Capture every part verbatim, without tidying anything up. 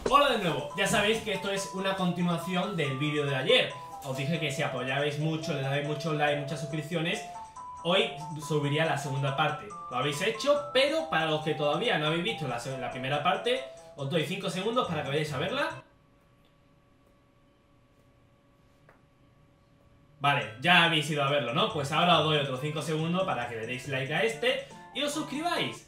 Hola de nuevo, ya sabéis que esto es una continuación del vídeo de ayer. Os dije que si apoyabais mucho, le dabais muchos likes, muchas suscripciones, hoy subiría la segunda parte. Lo habéis hecho, pero para los que todavía no habéis visto la, la primera parte, os doy cinco segundos para que vayáis a verla. Vale, ya habéis ido a verlo, ¿no? Pues ahora os doy otros cinco segundos para que le deis like a este y os suscribáis.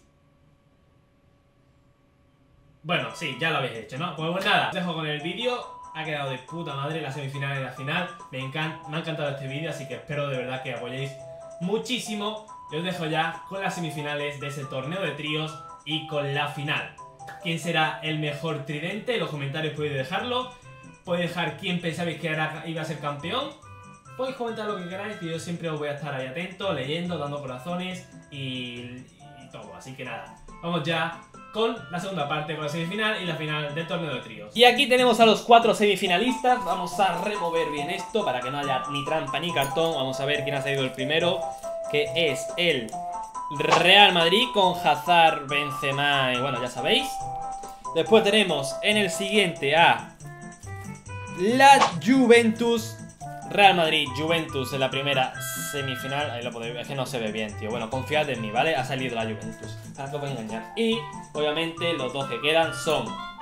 Bueno, sí, ya lo habéis hecho, ¿no? Pues, pues nada, os dejo con el vídeo. Ha quedado de puta madre la semifinal y la final. Me, encanta, me ha encantado este vídeo, así que espero de verdad que apoyéis muchísimo. Y os dejo ya con las semifinales de ese torneo de tríos y con la final. ¿Quién será el mejor tridente? En los comentarios podéis dejarlo. Podéis dejar quién pensabais que era, iba a ser campeón. Podéis comentar lo que queráis, que yo siempre os voy a estar ahí atento, leyendo, dando corazones y, y todo. Así que nada, vamos ya con la segunda parte, con la semifinal y la final del torneo de tríos. Y aquí tenemos a los cuatro semifinalistas. Vamos a remover bien esto para que no haya ni trampa ni cartón. Vamos a ver quién ha salido el primero, que es el Real Madrid con Hazard, Benzema y bueno, ya sabéis. Después tenemos en el siguiente a la Juventus. Real Madrid, Juventus en la primera semifinal. Ahí lo podéis ver, es que no se ve bien, tío. Bueno, confiad en mí, ¿vale? Ha salido la Juventus, para que os voy a engañar. Y, obviamente, los dos que quedan son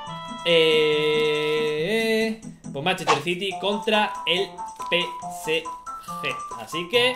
eh, pues Manchester City contra el P S G. Así que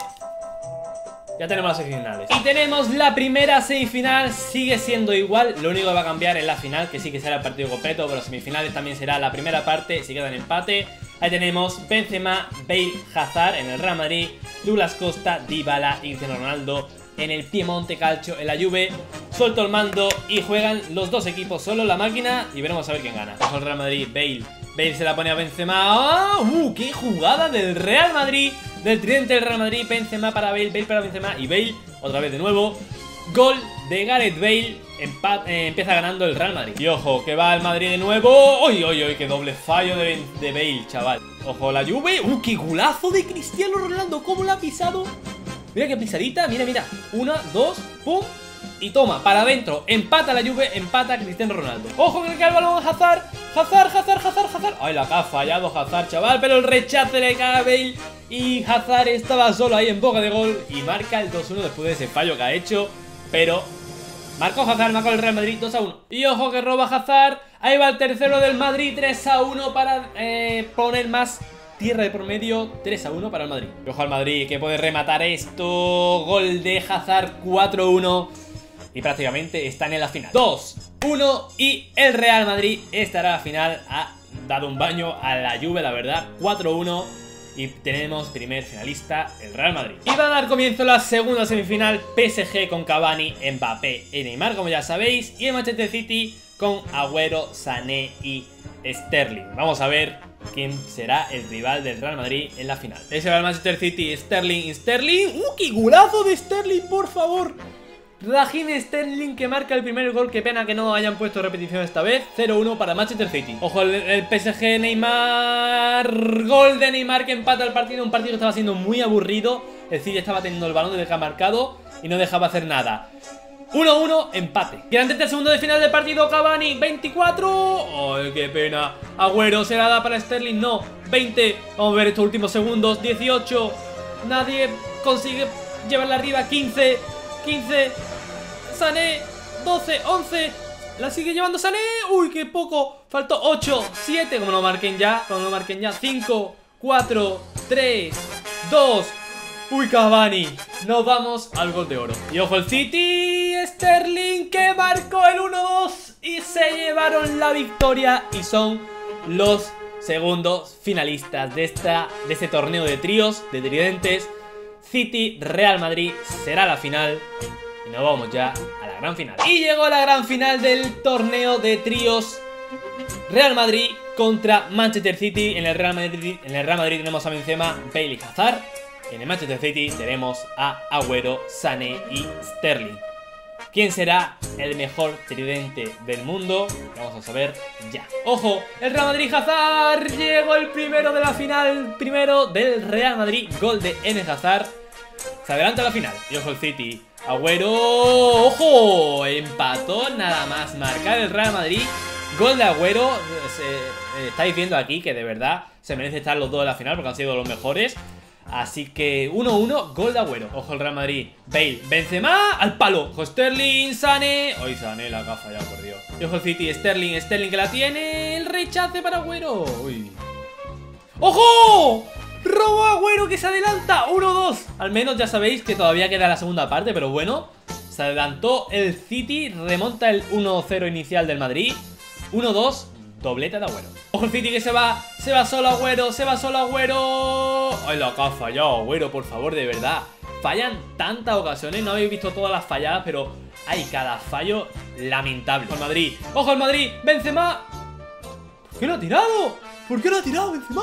ya tenemos las semifinales. Y tenemos la primera semifinal, sigue siendo igual. Lo único que va a cambiar es la final, que sí que será el partido completo. Pero las semifinales también será la primera parte, si queda en empate. Ahí tenemos Benzema, Bale, Hazard en el Real Madrid, Douglas Costa, Dybala y Cristiano Ronaldo en el Piemonte Calcio en la Juve. Suelto el mando y juegan los dos equipos solo la máquina y veremos a ver quién gana. Ojo el Real Madrid, Bale. Bale se la pone a Benzema. ¡Oh! ¡Uh! ¡Qué jugada del Real Madrid! Del tridente del Real Madrid, Benzema para Bale, Bale para Benzema y Bale otra vez de nuevo. Gol de Gareth Bale. Eh, empieza ganando el Real Madrid. Y ojo, que va el Madrid de nuevo. ¡Uy, uy, uy! ¡Qué doble fallo de, de Bale, chaval! Ojo, la Juve. ¡Uh, qué golazo de Cristiano Ronaldo! ¿Cómo la ha pisado? Mira qué pisadita. Mira, mira. Una, dos, pum. Y toma, para adentro. Empata la Juve, empata Cristiano Ronaldo. ¡Ojo, que le cae el balón a Hazard! ¡Hazard, Hazard, Hazard, Hazard! ¡Ay, la que ha fallado Hazard, chaval! Pero el rechace le cae a Bale. Y Hazard estaba solo ahí en boca de gol. Y marca el dos uno después de ese fallo que ha hecho. Pero marcó Hazard, marcó el Real Madrid dos a uno. Y ojo que roba Hazard. Ahí va el tercero del Madrid, tres a uno para eh, poner más tierra de promedio. tres a uno para el Madrid. Y ojo al Madrid que puede rematar esto. Gol de Hazard, cuatro a uno. Y prácticamente están en la final. dos a uno y el Real Madrid estará en la final. Ha dado un baño a la Juve, la verdad. cuatro a uno. Y tenemos primer finalista, el Real Madrid. Y va a dar comienzo la segunda semifinal, P S G con Cavani, Mbappé y Neymar, como ya sabéis. Y el Manchester City con Agüero, Sané y Sterling. Vamos a ver quién será el rival del Real Madrid en la final. Ese va el Manchester City, Sterling y Sterling. ¡Uh, qué golazo de Sterling, por favor! Raheem Sterling que marca el primer gol. Qué pena que no hayan puesto repetición esta vez. cero uno para Manchester City. Ojo el, el P S G, Neymar. Gol de Neymar que empata el partido. Un partido que estaba siendo muy aburrido. El City estaba teniendo el balón desde que ha marcado y no dejaba hacer nada. uno a uno, empate. Y antes del segundo de final del partido, Cavani, veinticuatro. ¡Ay, qué pena! Agüero se la da para Sterling, no, veinte. Vamos a ver estos últimos segundos, dieciocho. Nadie consigue llevarla arriba, quince. quince. Sané, doce, once. La sigue llevando Sané. Uy, qué poco. Faltó ocho, siete. Como no marquen ya, como no marquen ya. cinco, cuatro, tres, dos. Uy, Cavani. Nos vamos al gol de oro. Y ojo el City. Sterling que marcó el uno dos. Y se llevaron la victoria. Y son los segundos finalistas de, esta, de este torneo de tríos, de tridentes. City, Real Madrid será la final. Y nos vamos ya a la gran final. Y llegó la gran final del torneo de tríos. Real Madrid contra Manchester City. En el Real Madrid, en el Real Madrid tenemos a Benzema, Bale y Hazard. En el Manchester City tenemos a Agüero, Sané y Sterling. ¿Quién será el mejor tridente del mundo? Vamos a saber ya. ¡Ojo! El Real Madrid, Hazard. Llegó el primero de la final. Primero del Real Madrid. Gol de Eden Hazard. Se adelanta a la final. Y ojo el City. Agüero. ¡Ojo! Empató nada más marcar el Real Madrid. Gol de Agüero. Se, eh, estáis viendo aquí que de verdad se merece estar los dos en la final porque han sido los mejores. Así que uno uno, gol de Agüero. Ojo el Real Madrid, Bale, Benzema, al palo. Ojo Sterling, Sané. Hoy Sané la que ha fallado, por Dios. Y ojo el City, Sterling, Sterling que la tiene. El rechace para Agüero. Uy. ¡Ojo! Robo Agüero que se adelanta, uno dos. Al menos ya sabéis que todavía queda la segunda parte, pero bueno, se adelantó el City, remonta el uno cero inicial del Madrid. uno dos, doblete de Agüero. Ojo el City que se va, se va solo Agüero, se va solo Agüero. Ay, la que ha fallado Agüero, por favor, de verdad. Fallan tantas ocasiones, no habéis visto todas las falladas, pero hay cada fallo lamentable. Ojo el Madrid, ojo el Madrid, Benzema. ¿Por qué lo ha tirado? ¿Por qué lo ha tirado Benzema?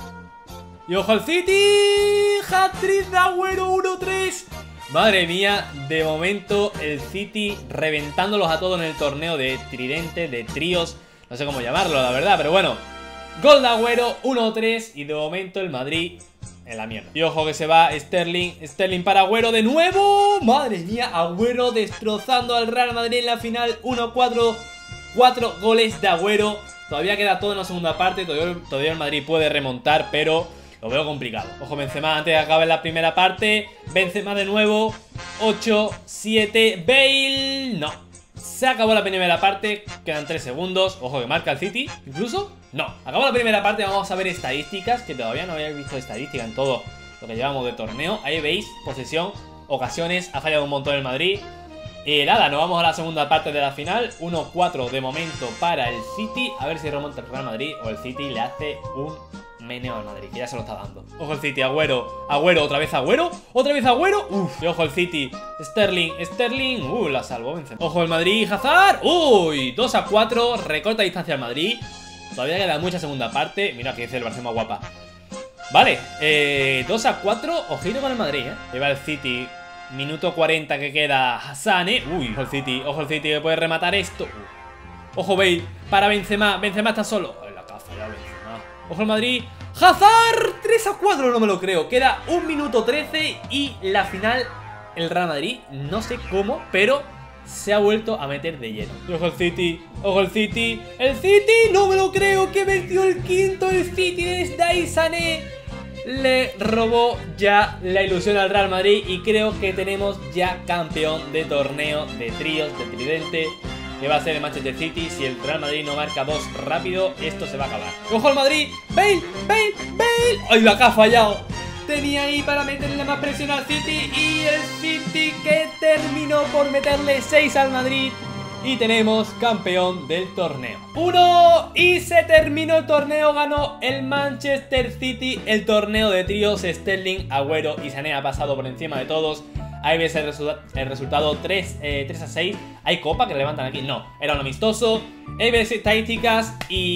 Y ojo al City, hat-trick de Agüero, uno tres. Madre mía, de momento el City reventándolos a todos en el torneo de tridente, de tríos, no sé cómo llamarlo, la verdad, pero bueno. Gol de Agüero, uno tres, y de momento el Madrid en la mierda. Y ojo que se va Sterling, Sterling para Agüero de nuevo. Madre mía, Agüero destrozando al Real Madrid en la final, uno cuatro, cuatro goles de Agüero. Todavía queda todo en la segunda parte, todavía, todavía el Madrid puede remontar, pero lo veo complicado. Ojo Benzema antes de que acabe la primera parte. Benzema de nuevo. ocho, siete, Bale. No, se acabó la primera parte. Quedan tres segundos. Ojo que marca el City. Incluso, no, acabó la primera parte. Vamos a ver estadísticas, que todavía no había visto estadística en todo lo que llevamos de torneo. Ahí veis, posesión, ocasiones. Ha fallado un montón el Madrid. Y nada, nos vamos a la segunda parte de la final. uno cuatro de momento para el City. A ver si remonta el Real Madrid o el City le hace un meneo al Madrid, que ya se lo está dando. Ojo el City, Agüero, Agüero, otra vez Agüero, otra vez Agüero. Uf, y ojo el City, Sterling, Sterling. Uh, la salvó Benzema. Ojo el Madrid, Hazard. Uy, dos a cuatro, recorta distancia al Madrid. Todavía queda mucha segunda parte. Mira que dice el Barcelona guapa. Vale, eh, dos a cuatro, ojito con el Madrid, eh. Lleva el City. Minuto cuarenta que queda Sané. Uy, ojo el City, ojo el City que puede rematar esto. Uh. Ojo Bale, para Benzema, Benzema está solo. Ay, la caza ya Benzema. Ojo el Madrid, Hazard, tres a cuatro, no me lo creo. Queda un minuto trece y la final, el Real Madrid, no sé cómo, pero se ha vuelto a meter de lleno. Y ojo el City, ojo el City, el City, no me lo creo, que metió el quinto el City desde ahí Sané. Le robó ya la ilusión al Real Madrid y creo que tenemos ya campeón de torneo de tríos, de tridente, que va a ser el Manchester City. Si el Real Madrid no marca dos rápido, esto se va a acabar. ¡Ojo al Madrid! ¡Bale! ¡Bale! ¡Bale! ¡Ay, la que ha fallado! Tenía ahí para meterle más presión al City y el City que terminó por meterle seis al Madrid. Y tenemos campeón del torneo. Uno, y se terminó el torneo. Ganó el Manchester City el torneo de tríos. Sterling, Agüero y Sané ha pasado por encima de todos. Ahí ves el, resu el resultado tres a seis. Hay copa que levantan aquí. No, era un amistoso. Ahí ves estadísticas.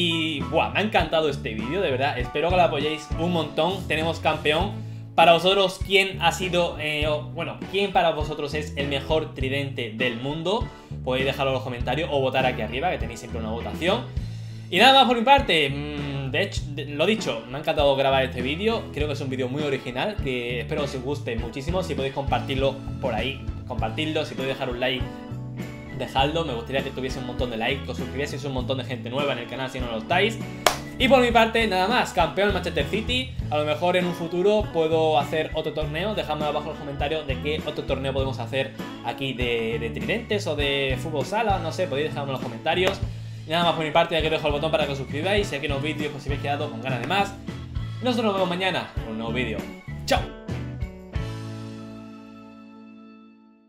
Y buah, me ha encantado este vídeo, de verdad. Espero que lo apoyéis un montón. Tenemos campeón. Para vosotros, ¿quién ha sido, eh, o, bueno, quién para vosotros es el mejor tridente del mundo? Podéis dejarlo en los comentarios o votar aquí arriba, que tenéis siempre una votación. Y nada más por mi parte. De hecho, lo dicho, me ha encantado grabar este vídeo. Creo que es un vídeo muy original, que espero que os guste muchísimo. Si podéis compartirlo por ahí, compartirlo. Si podéis dejar un like, dejadlo. Me gustaría que tuviese un montón de likes, que os suscribieseis un montón de gente nueva en el canal si no lo estáis. Y por mi parte, nada más, campeón Manchester City. A lo mejor en un futuro puedo hacer otro torneo. Dejadme abajo en los comentarios de qué otro torneo podemos hacer aquí de, de tridentes o de fútbol sala. No sé, podéis dejadme en los comentarios. Y nada más por mi parte, aquí os dejo el botón para que os suscribáis. Si aquí en los vídeos, pues si habéis quedado con ganas de más. Nosotros nos vemos mañana con un nuevo vídeo. ¡Chao!